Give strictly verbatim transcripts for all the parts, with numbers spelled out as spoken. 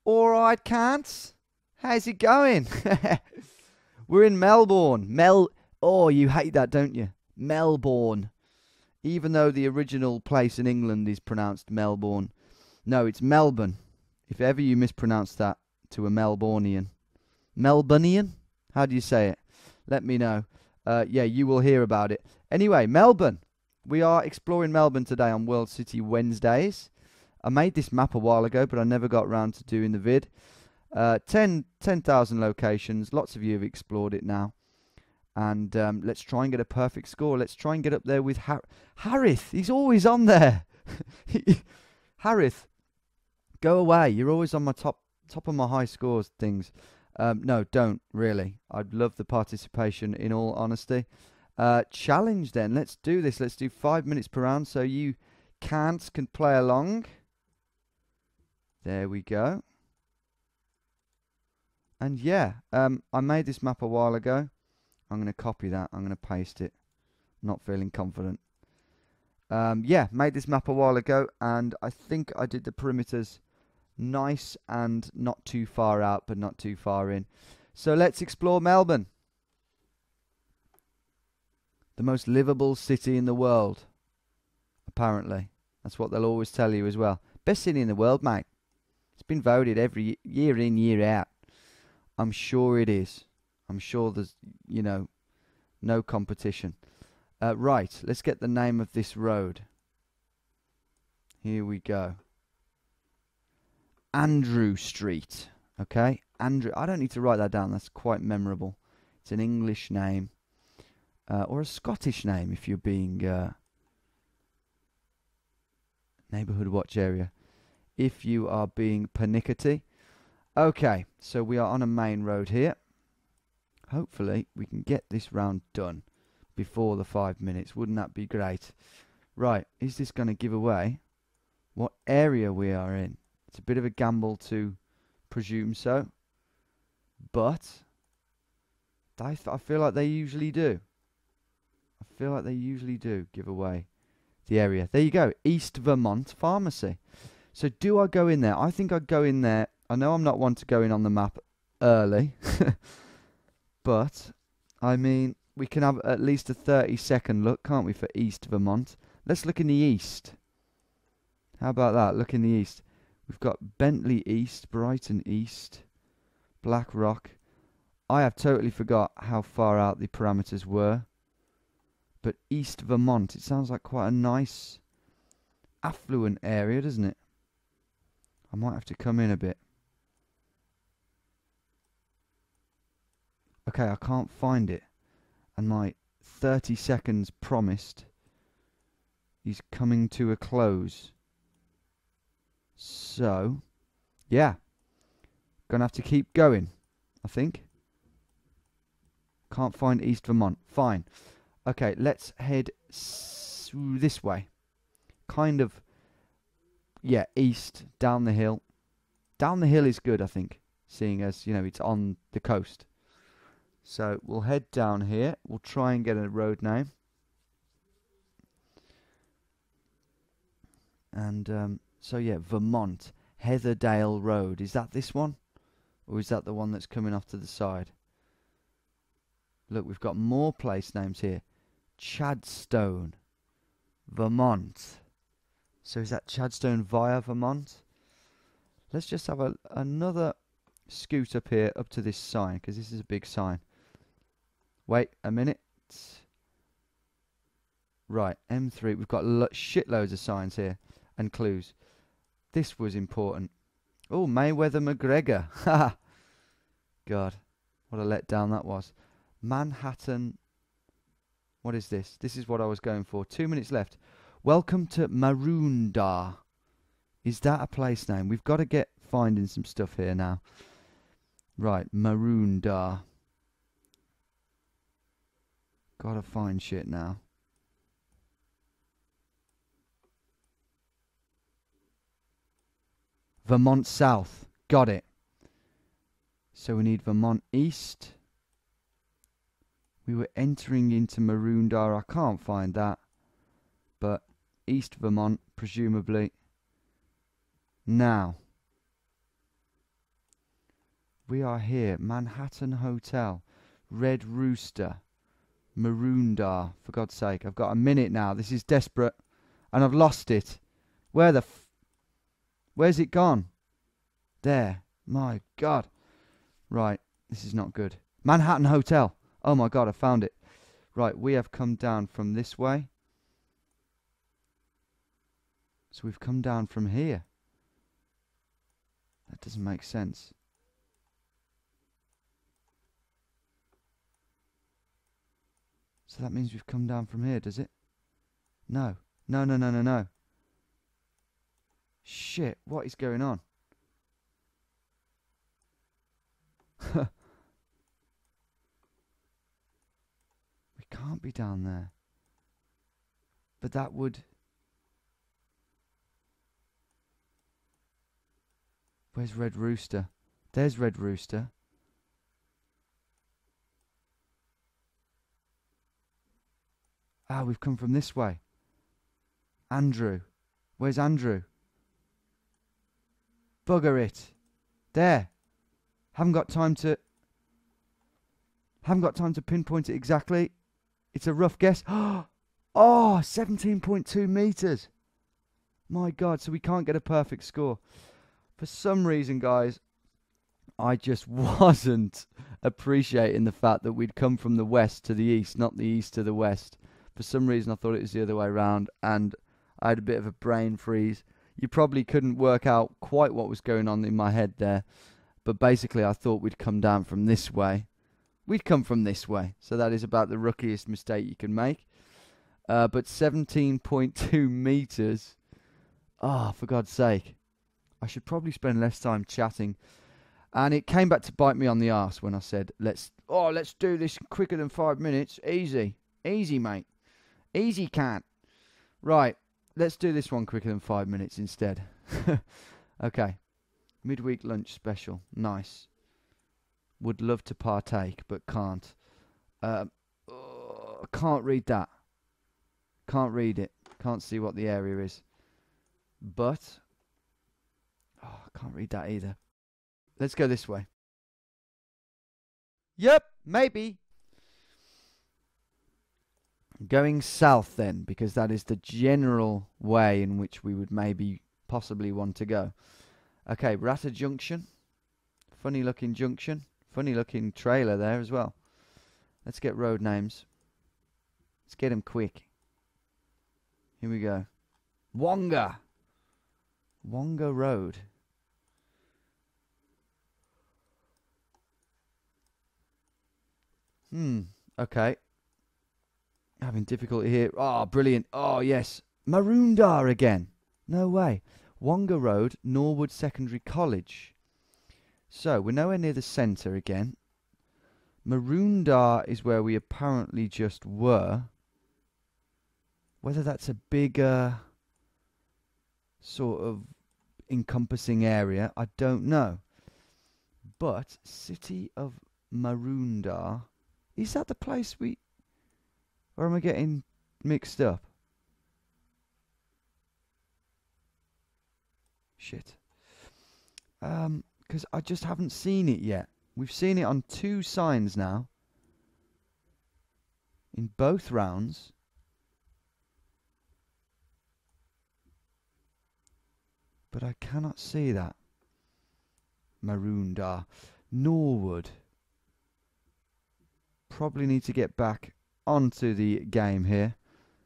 All right, cants. How's it going? We're in Melbourne. Mel. Oh, you hate that, don't you? Melbourne. Even though the original place in England is pronounced Melbourne. No, it's Melbourne. If ever you mispronounce that to a Melbourneian. Melbourneian? How do you say it? Let me know. Uh, yeah, you will hear about it. Anyway, Melbourne. We are exploring Melbourne today on World City Wednesdays. I made this map a while ago, but I never got around to doing the vid. Uh, ten thousand locations. Lots of you have explored it now. And um, let's try and get a perfect score. Let's try and get up there with Har Harith. He's always on there. Harith, go away. You're always on my top top of my high scores things. Um, no, don't, really. I'd love the participation, in all honesty. Uh, challenge, then. Let's do this. Let's do five minutes per round so you can't can play along. There we go. And yeah, um, I made this map a while ago. I'm going to copy that. I'm going to paste it. Not feeling confident. Um, yeah, made this map a while ago, and I think I did the perimeters nice and not too far out, but not too far in. So let's explore Melbourne. The most livable city in the world. Apparently. That's what they'll always tell you as well. Best city in the world, mate. It's been voted every year in, year out. I'm sure it is. I'm sure there's, you know, no competition. Uh, right, let's get the name of this road. Here we go. Andrew Street. Okay, Andrew. I don't need to write that down. That's quite memorable. It's an English name. Uh, or a Scottish name if you're being... Uh, Neighbourhood watch area. If you are being pernickety. Okay, so we are on a main road here. Hopefully we can get this round done before the five minutes. Wouldn't that be great? Right, is this going to give away what area we are in? It's a bit of a gamble to presume so. But I, th I feel like they usually do. I feel like they usually do give away the area. There you go. East Vermont Pharmacy. So do I go in there? I think I'd go in there. I know I'm not one to go in on the map early. But, I mean, we can have at least a thirty second look, can't we, for East Vermont? Let's look in the east. How about that? Look in the east. We've got Bentley East, Brighton East, Black Rock. I have totally forgot how far out the parameters were. But East Vermont, it sounds like quite a nice, affluent area, doesn't it? I might have to come in a bit. Okay, I can't find it. And my thirty seconds promised is coming to a close. So, yeah. Gonna have to keep going, I think. Can't find East Vermont. Fine. Okay, let's head s this way. Kind of, yeah, east, down the hill. Down the hill is good, I think, seeing as, you know, it's on the coast. So we'll head down here. We'll try and get a road name. And um, so yeah, Vermont, Heatherdale Road. Is that this one? Or is that the one that's coming off to the side? Look, we've got more place names here. Chadstone, Vermont. So is that Chadstone via Vermont? Let's just have a, another scoot up here, up to this sign, because this is a big sign. Wait a minute. Right, M three. We've got lo shitloads of signs here and clues. This was important. Oh, Mayweather McGregor. Ha! God, what a letdown that was. Manhattan. What is this? This is what I was going for. Two minutes left. Welcome to Maroondah. Is that a place name? We've got to get finding some stuff here now. Right, Maroondah. Gotta find shit now. Vermont South. Got it. So we need Vermont East. We were entering into Maroondah. I can't find that. But East Vermont, presumably. Now. We are here. Manhattan Hotel. Red Rooster. Maroondar. For God's sake. I've got a minute now. This is desperate. And I've lost it. Where the f... Where's it gone? There. My God. Right. This is not good. Manhattan Hotel. Oh my God, I found it. Right, we have come down from this way. So we've come down from here. That doesn't make sense. So that means we've come down from here, does it? No. No, no, no, no, no. Shit, what is going on? We can't be down there. But that would... Where's Red Rooster? There's Red Rooster. Ah, we've come from this way. Andrew. Where's Andrew? Bugger it. There. Haven't got time to... Haven't got time to pinpoint it exactly. It's a rough guess. Oh, seventeen point two meters. My God, so we can't get a perfect score. For some reason, guys, I just wasn't appreciating the fact that we'd come from the west to the east, not the east to the west. For some reason, I thought it was the other way around, and I had a bit of a brain freeze. You probably couldn't work out quite what was going on in my head there, but basically I thought we'd come down from this way. We'd come from this way, so that is about the rookiest mistake you can make. Uh, but seventeen point two meters, ah, oh, for God's sake. I should probably spend less time chatting. And it came back to bite me on the arse when I said, let's, oh, let's do this quicker than five minutes. Easy. Easy, mate. Easy, can't. Right. Let's do this one quicker than five minutes instead. Okay. Midweek lunch special. Nice. Would love to partake, but can't. Uh, oh, can't read that. Can't read it. Can't see what the area is. But... Oh, I can't read that either. Let's go this way. Yep, maybe. Going south then, because that is the general way in which we would maybe possibly want to go. Okay, we're at a junction. Funny looking junction. Funny looking trailer there as well. Let's get road names. Let's get them quick. Here we go. Wonga. Wonga Road. Hmm, okay. Having difficulty here. Oh, brilliant. Oh, yes. Maroondar again. No way. Wonga Road, Norwood Secondary College. So, we're nowhere near the centre again. Maroondar is where we apparently just were. Whether that's a bigger sort of encompassing area, I don't know. But City of Maroondar, is that the place we... Or am I getting mixed up? Shit. Um, because I just haven't seen it yet. We've seen it on two signs now. In both rounds. But I cannot see that. Maroondar. Norwood. Probably need to get back onto the game here.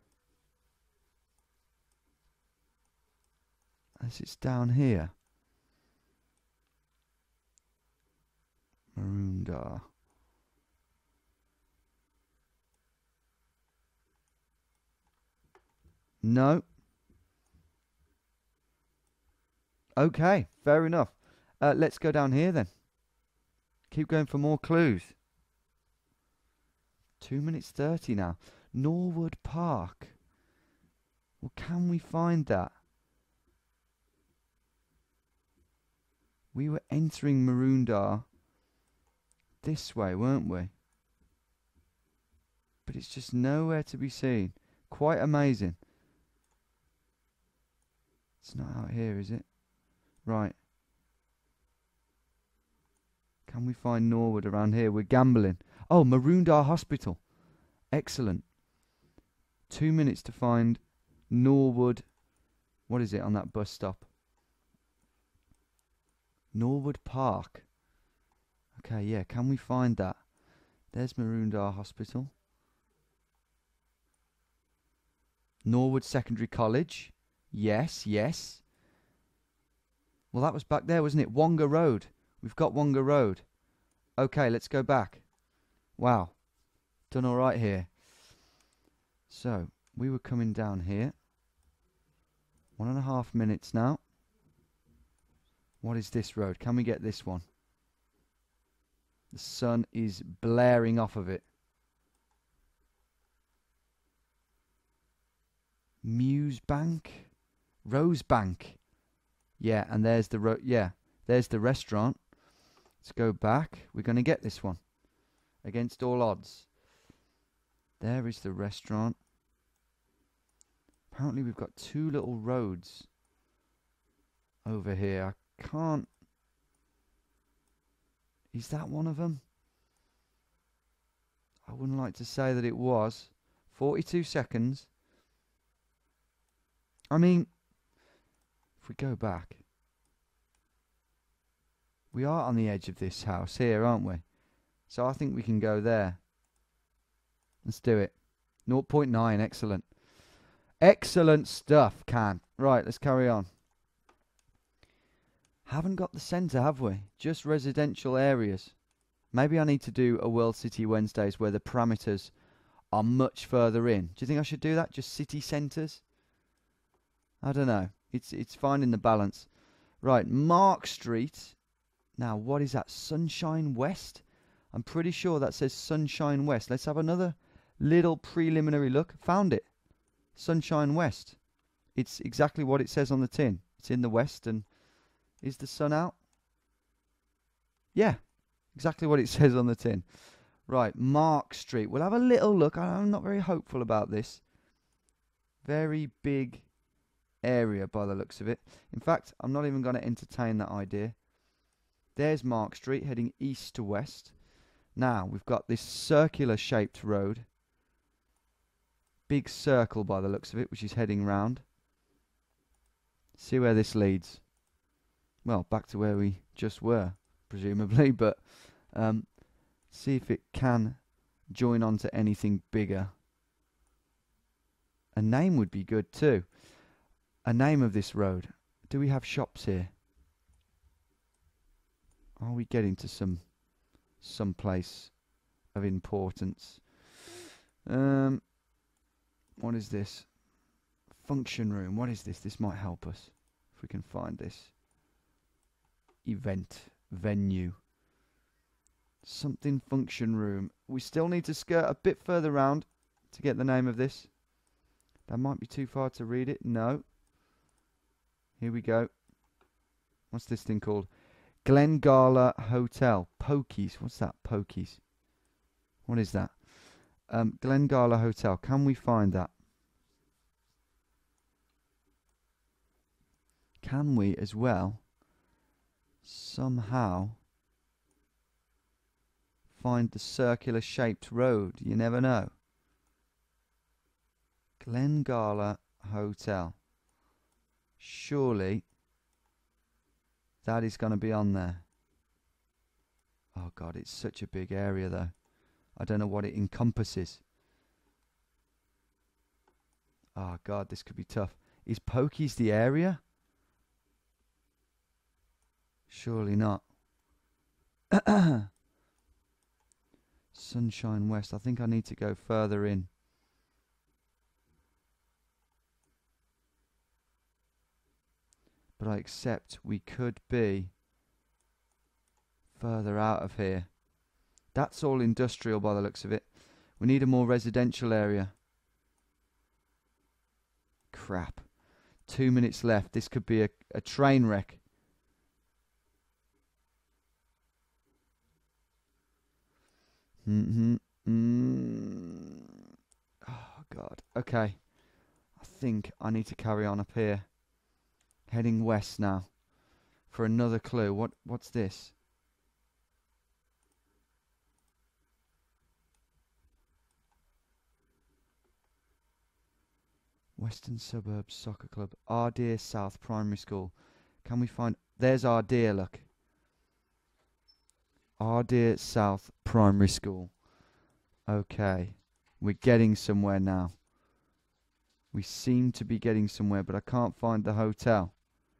As it's down here. Maroondar. No. Okay, fair enough. Uh, let's go down here then. Keep going for more clues. Two minutes thirty now. Norwood Park. Well, can we find that? We were entering Maroondar this way, weren't we? But it's just nowhere to be seen. Quite amazing. It's not out here, is it? Right. Can we find Norwood around here? We're gambling. Oh, Maroondah Hospital. Excellent. Two minutes to find Norwood. What is it on that bus stop? Norwood Park. Okay, yeah, can we find that? There's Maroondah Hospital. Norwood Secondary College. Yes, yes. Well, that was back there, wasn't it? Wonga Road. We've got Wonga Road. Okay, let's go back. Wow. Done all right here. So, we were coming down here. One and a half minutes now. What is this road? Can we get this one? The sun is blaring off of it. Muse Bank? Rose Bank. Yeah, and there's the ro yeah, there's the restaurant. Let's go back. We're going to get this one. Against all odds. There is the restaurant. Apparently we've got two little roads over here. I can't... Is that one of them? I wouldn't like to say that it was. forty-two seconds. I mean, if we go back, we are on the edge of this house here, aren't we? So I think we can go there. Let's do it. zero point nine, excellent. Excellent stuff, Can. Right, let's carry on. Haven't got the centre, have we? Just residential areas. Maybe I need to do a World City Wednesdays where the parameters are much further in. Do you think I should do that? Just city centres? I don't know. It's it's finding the balance. Right, Mark Street. Now, what is that? Sunshine West? I'm pretty sure that says Sunshine West. Let's have another little preliminary look. Found it. Sunshine West. It's exactly what it says on the tin. It's in the west, and is the sun out? Yeah, exactly what it says on the tin. Right, Mark Street. We'll have a little look. I'm not very hopeful about this. Very big area by the looks of it. In fact, I'm not even going to entertain that idea. There's Mark Street heading east to west. Now, we've got this circular shaped road. Big circle by the looks of it, which is heading round. See where this leads. Well, back to where we just were, presumably, but um, see if it can join on to anything bigger. A name would be good too. A name of this road. Do we have shops here? Are we getting to some some place of importance? Um, what is this? Function room. What is this? This might help us if we can find this. Event venue. Something function room. We still need to skirt a bit further round to get the name of this. That might be too far to read it. No. Here we go. What's this thing called? Glengala Hotel. Pokies. What's that? Pokies. What is that? Um, Glengala Hotel. Can we find that? Can we as well somehow find the circular shaped road? You never know. Glengala Hotel. Surely that is going to be on there. Oh God, it's such a big area though. I don't know what it encompasses. Oh God, this could be tough. Is Pokies the area? Surely not. Sunshine West. I think I need to go further in. But I accept we could be further out of here. That's all industrial by the looks of it. We need a more residential area. Crap. Two minutes left. This could be a, a train wreck. Mm-hmm. Mm. Oh, God. Okay. I think I need to carry on up here. Heading west now. For another clue. What? What's this? Western Suburbs Soccer Club. Ardeer South Primary School. Can we find... There's Ardeer, look. Ardeer South Primary School. Okay. We're getting somewhere now. We seem to be getting somewhere, but I can't find the hotel.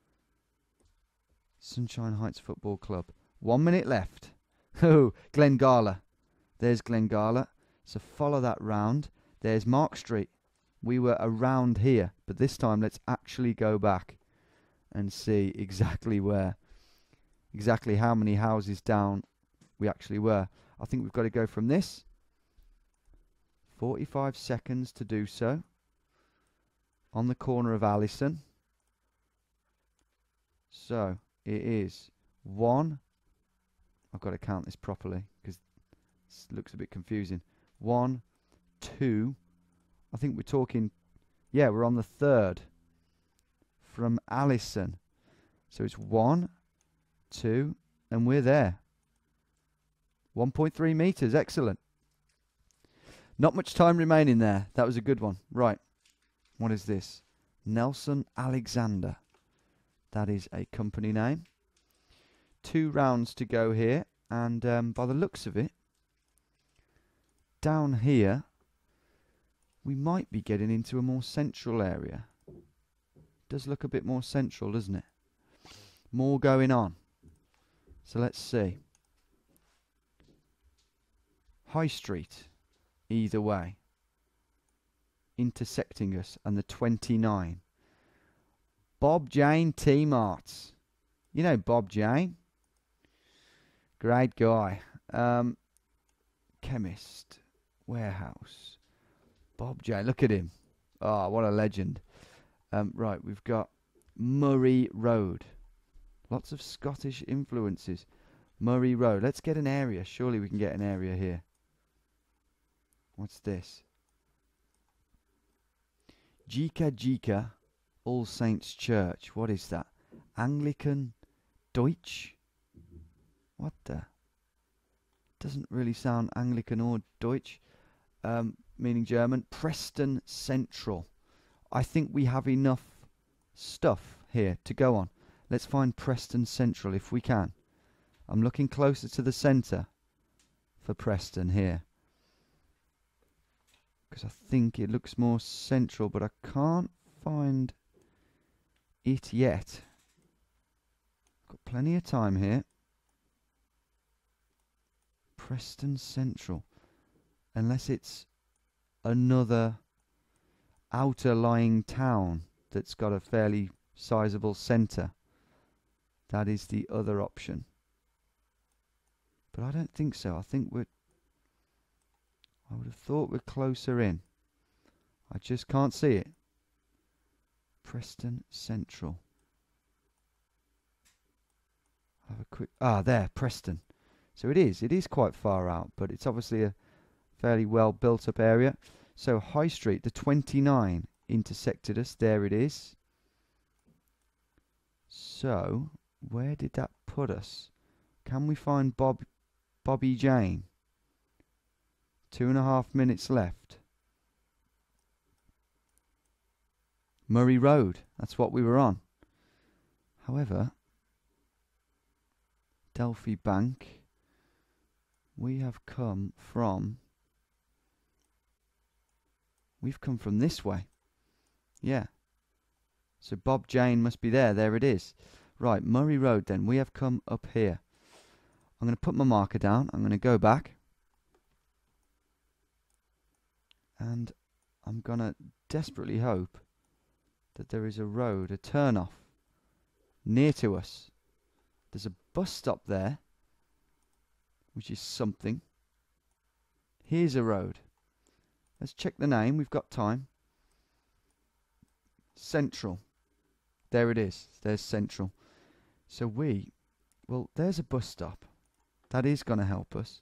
Sunshine Heights Football Club. One minute left. Oh, Glengala. There's Glengala. So follow that round. There's Mark Street. We were around here, but this time let's actually go back and see exactly where, exactly how many houses down we actually were. I think we've got to go from this. forty-five seconds to do so. On the corner of Allison. So it is one. I've got to count this properly because it looks a bit confusing. One, two. I think we're talking, yeah, we're on the third from Allison. So it's one, two, and we're there. one point three meters, excellent. Not much time remaining there. That was a good one. Right, what is this? Nelson Alexander. That is a company name. Two rounds to go here, and um, by the looks of it, down here, we might be getting into a more central area. Does look a bit more central, doesn't it? More going on. So let's see. High Street, either way. Intersecting us, and the twenty-nine. Bob Jane T-Marts. You know Bob Jane? Great guy. Um, chemist. Warehouse. Bob Jane. Look at him. Oh, what a legend. Um, right, we've got Murray Road. Lots of Scottish influences. Murray Road. Let's get an area. Surely we can get an area here. What's this? Jika Jika All Saints Church. What is that? Anglican Deutsch? What the? Doesn't really sound Anglican or Deutsch. Um, meaning German. Preston Central. I think we have enough stuff here to go on. Let's find Preston Central if we can. I'm looking closer to the centre for Preston here, because I think it looks more central, but I can't find it yet. Got plenty of time here. Preston Central. Unless it's another outer lying town that's got a fairly sizable centre. That is the other option. But I don't think so. I think we're... I would have thought we're closer in. I just can't see it. Preston Central. I'll have a quick... Ah, there, Preston. So it is. It is quite far out, but it's obviously a fairly well built up area. So High Street, the twenty-nine intersected us. There it is. So where did that put us? Can we find Bob, Bobby Jane? Two and a half minutes left. Murray Road. That's what we were on. However, Delphi Bank. We have come from... We've come from this way. Yeah. So Bob Jane must be there. There it is. Right, Murray Road then. We have come up here. I'm going to put my marker down. I'm going to go back. And I'm going to desperately hope that there is a road, a turn-off, near to us. There's a bus stop there, which is something. Here's a road. Let's check the name. We've got time. Central. There it is. There's Central. So we... Well, there's a bus stop. That is going to help us.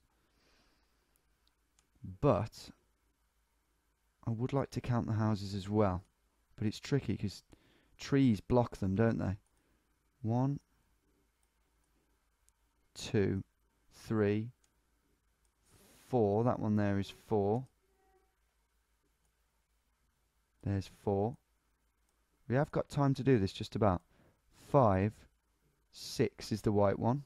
But I would like to count the houses as well. But it's tricky because trees block them, don't they? One, two, three, four. That one there is four. There's four. We have got time to do this, just about. Five, six is the white one.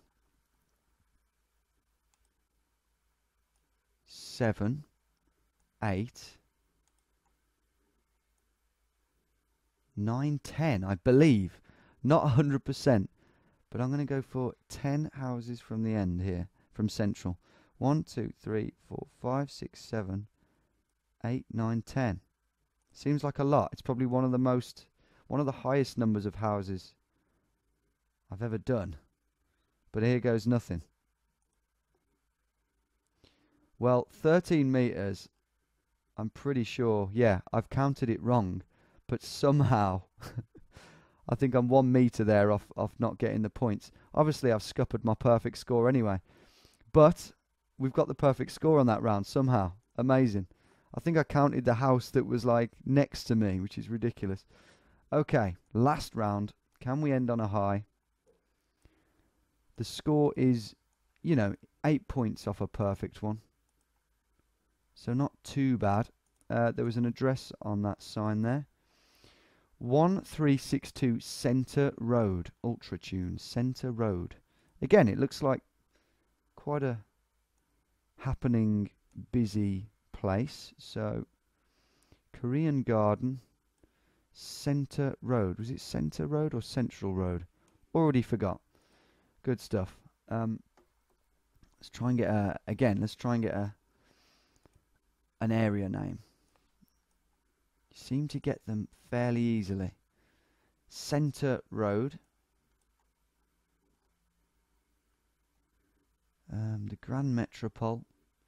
Seven, eight, nine, ten, I believe. Not one hundred percent. But I'm going to go for ten houses from the end here, from central. one, two, three, four, five, six, seven, eight, nine, ten. Seems like a lot. It's probably one of the most, one of the highest numbers of houses I've ever done. But here goes nothing. Well, thirteen meters, I'm pretty sure, yeah, I've counted it wrong. But somehow, I think I'm one meter there off, off not getting the points. Obviously, I've scuppered my perfect score anyway. But we've got the perfect score on that round somehow. Amazing. I think I counted the house that was like next to me, which is ridiculous. Okay, last round. Can we end on a high? The score is, you know, eight points off a perfect one. So not too bad. Uh, there was an address on that sign there. one three six two Centre Road, Ultratune, Centre Road. Again, it looks like quite a happening, busy place. So, Korean Garden, Centre Road. Was it Centre Road or Central Road? Already forgot. Good stuff. Um, let's try and get a, again, let's try and get a, an area name. Seem to get them fairly easily. Centre Road. Um, the Grand Metropole.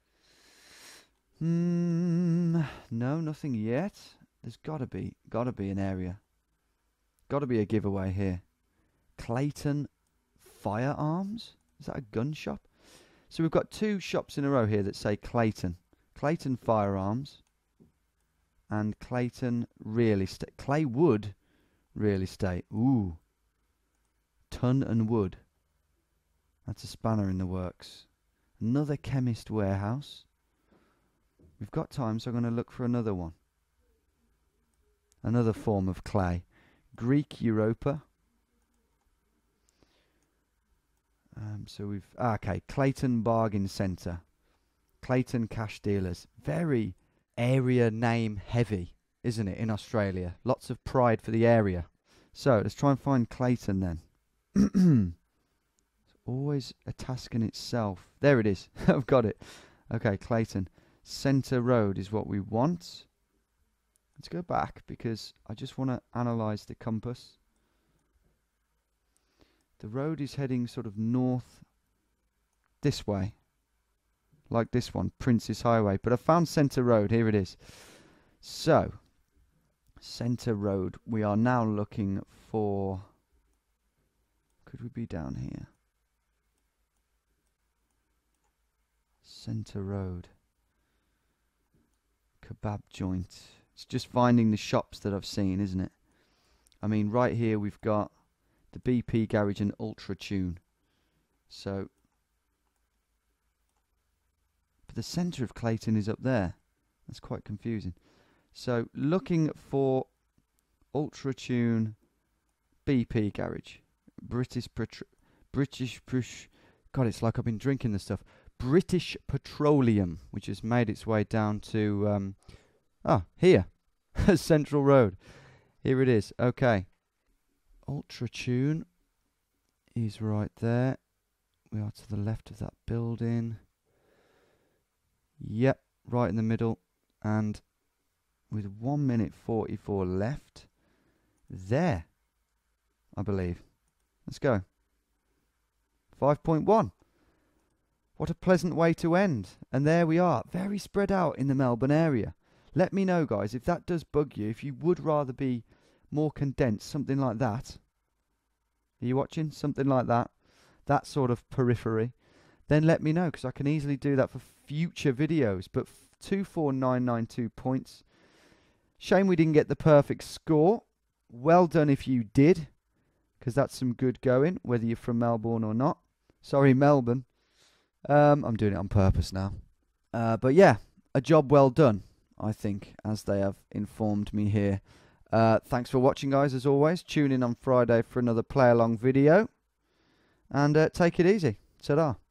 Hmm. No, nothing yet. There's gotta be, gotta be an area. Gotta be a giveaway here. Clayton Firearms. Is that a gun shop? So we've got two shops in a row here that say Clayton. Clayton Firearms. And Clayton Real Estate. Claywood Real Estate. Ooh. Ton and Wood. That's a spanner in the works. Another Chemist Warehouse. We've got time, so I'm going to look for another one. Another form of clay. Greek Europa. Um, so we've... Ah, okay, Clayton Bargain Centre. Clayton Cash Dealers. Very area name heavy, isn't it, in Australia? Lots of pride for the area. So, let's try and find Clayton then. It's always a task in itself. There it is. I've got it. Okay, Clayton. Centre Road is what we want. Let's go back because I just want to analyse the compass. The road is heading sort of north this way. Like this one, Princes Highway. But I found Centre Road. Here it is. So, Centre Road. We are now looking for... Could we be down here? Centre Road. Kebab joint. It's just finding the shops that I've seen, isn't it? I mean, right here we've got the B P Garage and Ultratune. So... the centre of Clayton is up there. That's quite confusing. So, looking for Ultratune B P Garage. British British British God, it's like I've been drinking this stuff. British Petroleum, which has made its way down to um ah, here. Central Road. Here it is. Okay. Ultratune is right there. We are to the left of that building. Yep, right in the middle, and with one minute forty-four left, there, I believe. Let's go. five point one. What a pleasant way to end. And there we are, very spread out in the Melbourne area. Let me know, guys, if that does bug you, if you would rather be more condensed, something like that. Are you watching? Something like that. That sort of periphery. Then let me know, because I can easily do that for future videos. But two four nine nine two points. Shame we didn't get the perfect score. Well done if you did, because that's some good going, whether you're from Melbourne or not. Sorry, Melbourne. Um, I'm doing it on purpose now. Uh, but yeah, a job well done, I think, as they have informed me here. Uh, thanks for watching, guys, as always. Tune in on Friday for another play-along video. And uh, take it easy. Ta-da.